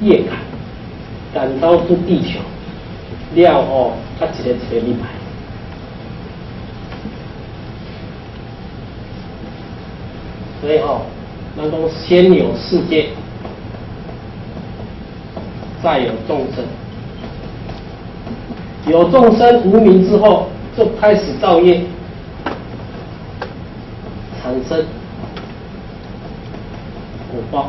夜赶，赶到出地球，了后，他一个礼拜。所以咱讲先有世界，再有众生。有众生无明之后，就开始造业，产生果报。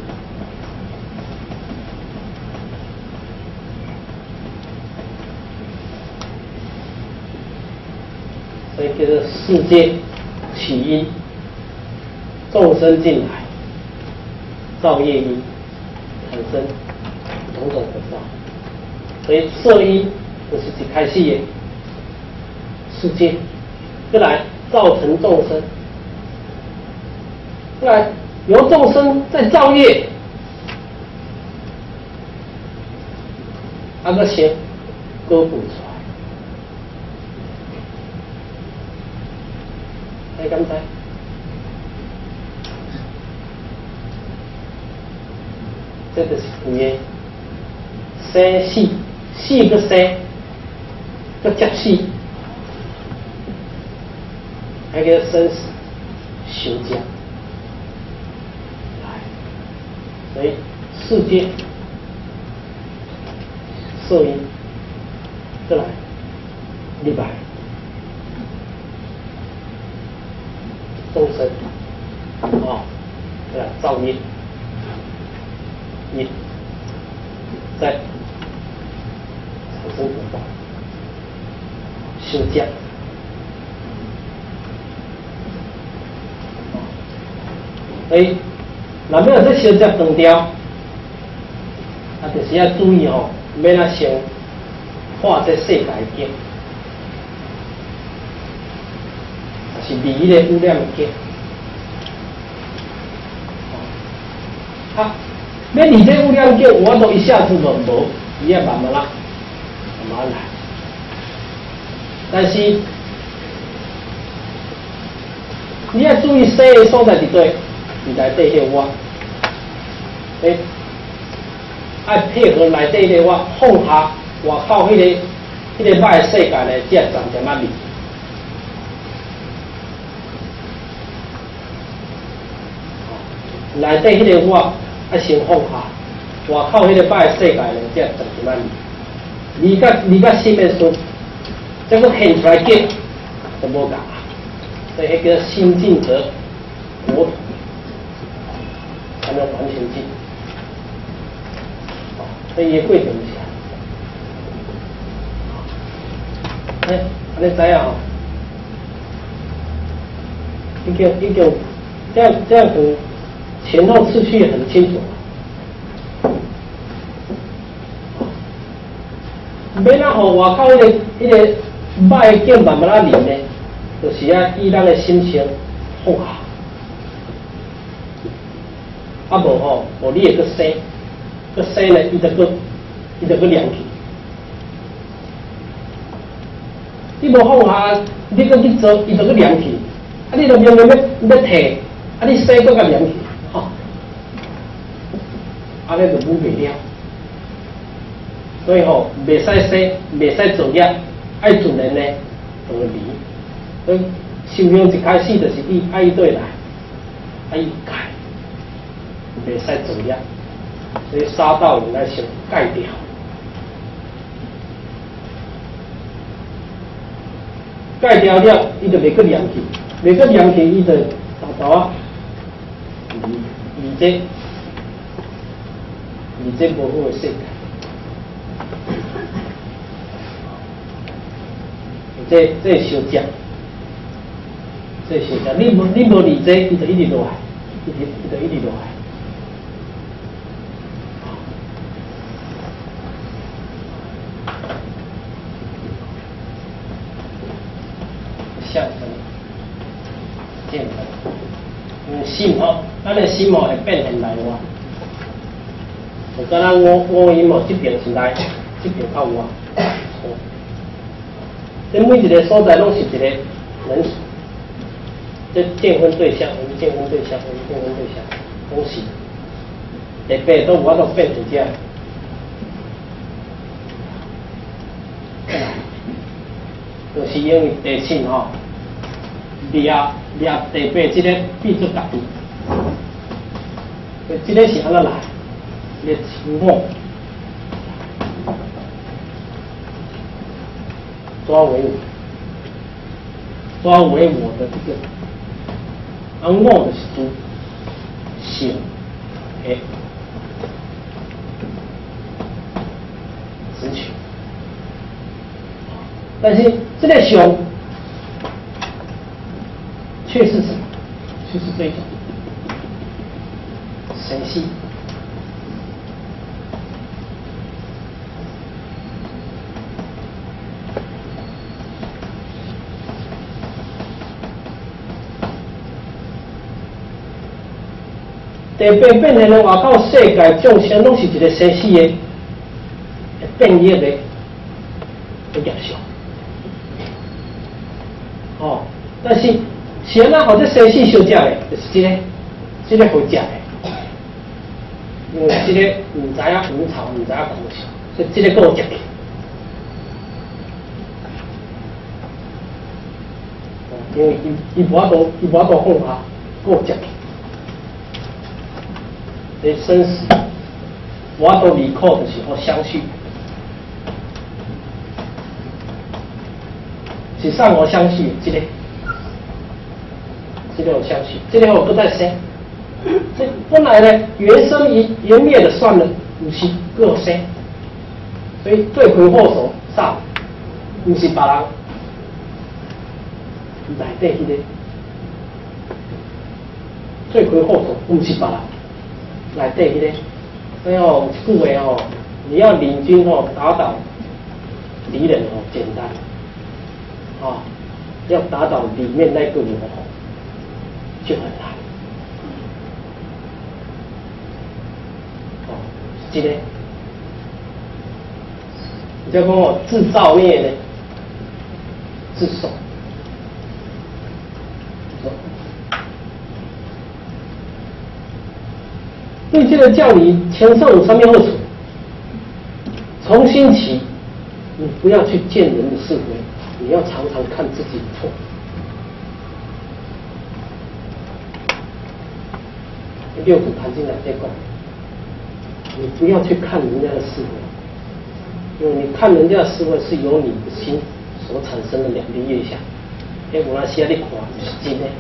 所以叫做世界起因，众生进来，造业因，产生种种果报。所以色因就是一开始的世界，再来造成众生，再来由众生再造业，个先割补出来。刚才这个是有的，生死，死个生，个接死，还叫生死相加。所以世界受因，再来礼拜众生再来造业，业再产生果报，相加。所以，若要这相加断掉，就是要注意免啊先画这世界境，是离迄个污染的境。免离这污染境，我都一下子就无，伊也慢慢啦，慢慢来。但是你要注意生的所在伫对，伫内底迄个我，爱配合内底迄个我放下外口迄个歹的世界呢，才暂时啊离。内底迄个我爱先放下，外口迄个歹的世界呢，才暂时啊离。离甲心的时，再个现出来见就无共，所以迄个心净则国土才能完全净。所以过程是安尼知影已经这样子前后次序很清楚。免啊，互外口迄个歹的境慢慢啊离呢，就是以咱的心情放下，无你会个生。个生呢，伊就个凉去。你无放下，你个去做，伊就个凉去。你就明明要摕，你生个个凉去，安尼就无袂了。所以袂使生，袂使作业，爱自然呢就会离。所以修行一开始就是爱对来，爱改，袂使作业。所以杀道应该先改掉，改掉了，伊就袂个凉气，袂个凉气，伊就离这无好的世界，这小讲，你无离这，伊就一直落来，伊就一直落来。相分、见分，因为心咱的心会变现内外。就敢咱五音这边是内，这边较外。这每一个所在拢是一个人数，这见分对象，我们见分对象，我们见分对象，拢是第八都有法度变成这样。就是因为地震吼，掠第八这个变做家己，这个是安怎来？你情况抓为我的这个，我就是主性诶直取。但是这个熊却是什么？却是这种神系。第八变成了外口世界众生拢是一个神系的变异的现象。哦，但是是安怎互这生死相食的，就是这个好食的，因为这个唔知影鱼草，唔知影空笑，所以这个够食的。因为伊无法度放下，够食的。所以生死无法度离苦，就是好相续。是上我相续，这个有相续，这个我搁再生。这本来呢，原生缘灭的算了，不是各有生，所以罪魁祸首上，不是别人内底迄个罪魁祸首，不是别人内底迄个。所以哦，有一句话哦，你要领军哦，打倒敌人哦，简单。要打倒里面那个魔就很难。这个，你再讲我自造孽呢，自受。对这个叫你前受有什么好处？从心起，你不要去见人的是非。你要常常看自己的错。六祖坛经来这讲，你不要去看人家的是非，因为你看人家的是非是由你的心所产生的两个业相。有那时你看就是真的，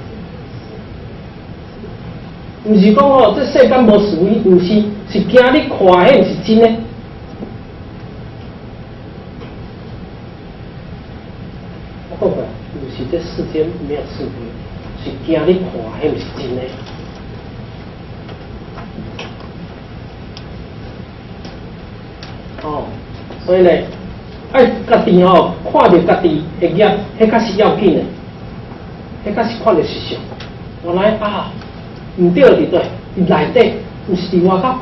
不是讲哦，这世间无事为，不是是惊你看迄是真的。讲啊，不是这世间没有是非，是惊你看，迄不是真的。哦，所以呢，爱家己哦，看到家己的业，迄较是要紧的，迄较是看到实相。原来啊，唔对伫对，伫内底，不是伫外口。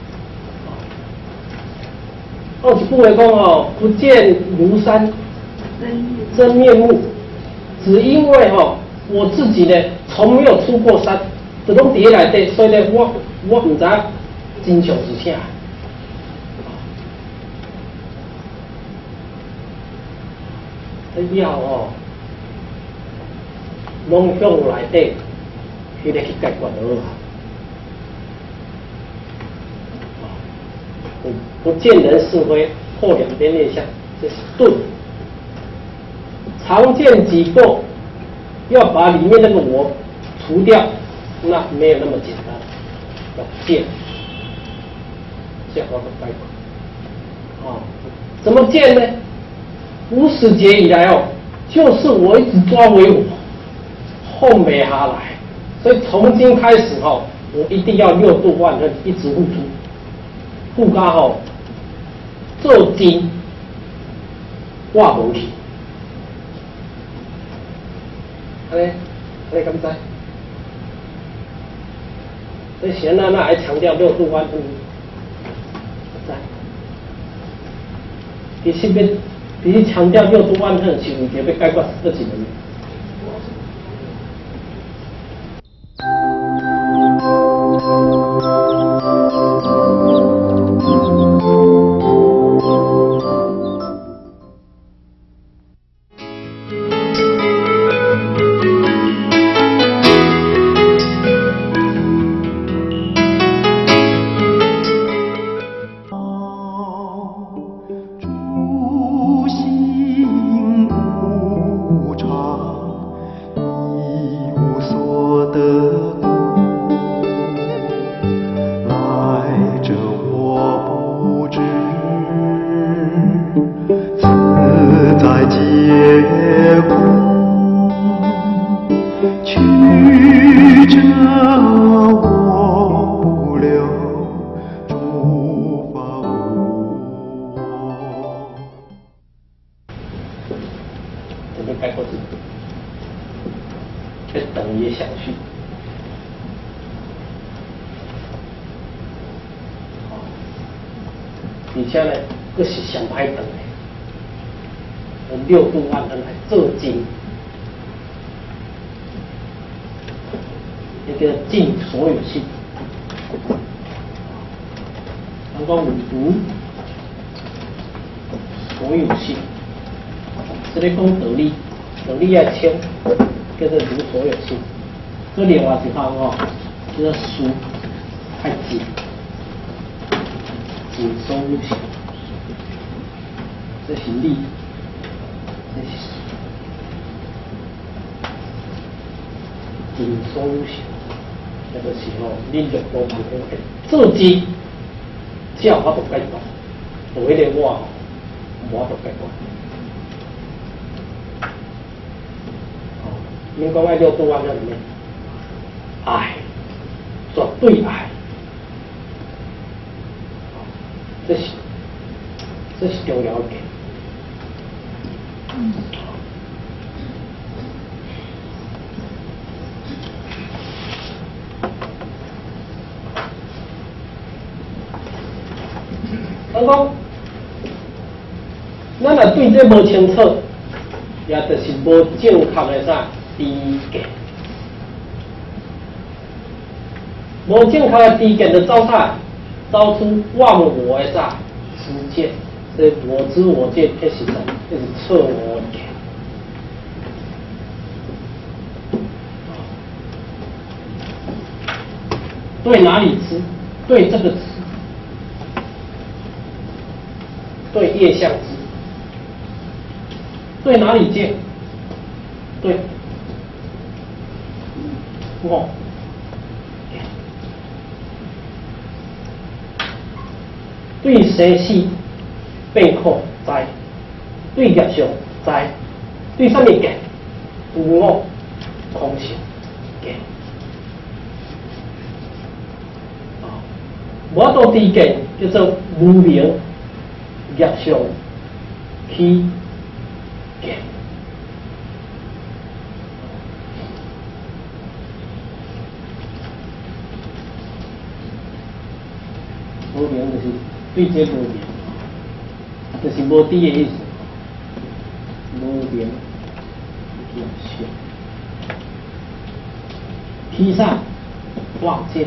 有一句话讲哦，不见庐山真面目，只因为我自己呢从没有出过山，就拢伫内底，所以呢我唔知真相是啥。要拢向内底迄个去解决就好。不见人是非，破两边面相，这是钝。常见己过，要把里面那个我除掉，那没有那么简单。要见，这好的概括。怎么见呢？无始劫以来就是我一直抓为我，后没下来，所以从今开始我一定要六度万恨，一直付出，付加做精，我无去，安尼敢知？所以贤娜还强调六度万恨，在，其实要。其实强调六度万恨是为着要解决这几个人。 也想去。而且呢，佫是上歹长的，用6度弯来做精，那个尽所有性。咱讲有如所有性，这个讲道理，道理要清，叫做如所有性。这另外一项哦，叫做书太精。尽所有性，这是理，这是尽所有性，那个是吼，你着无办法做之，只有法度解决，就迄个我无法度解决。哦，恁讲爱6度弯在里面，爱，绝对爱。这是重要的。咱讲，咱若对这无清楚，也就是无正确的啥知见，无正确的知见就走啥，走出忘我的啥知见。所以我知我见，这是什么？这是错误的。对哪里知？对这个知，对业相知。对哪里见？对我。对谁是变空知？对业相知？对什么见？有我空性见。我都知见叫做无明业相起见。无明就是对这无明，就是无知的意思。无明业相起啥？妄见。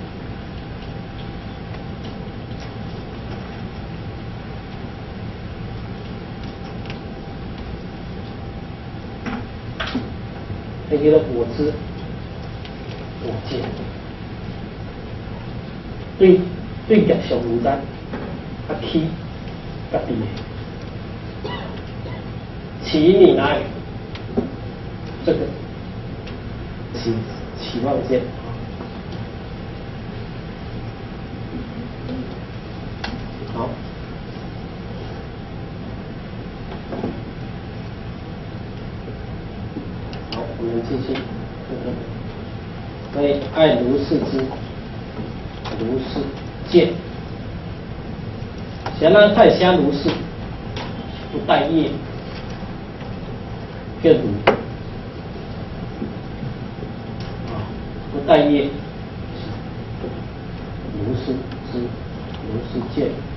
那叫做我知我见，对业相唔知，啊起甲地，起你来，这个起妄见。好。我们继续，所以爱如是知，如是见。先让看下如是，不带业，叫如，不带业，如是知，如是见。